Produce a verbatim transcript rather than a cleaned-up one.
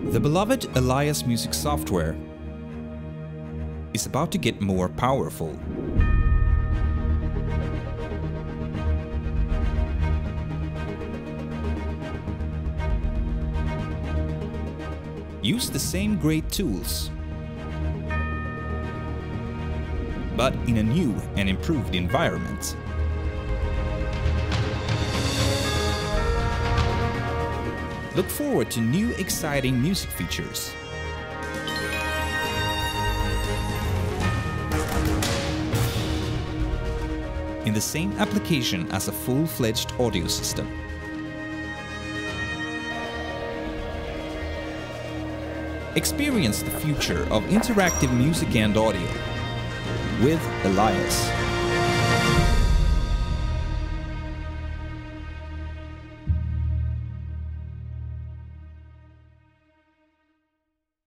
The beloved Elias music software is about to get more powerful. Use the same great tools, but in a new and improved environment. Look forward to new exciting music features. In the same application as a full-fledged audio system. Experience the future of interactive music and audio with Elias.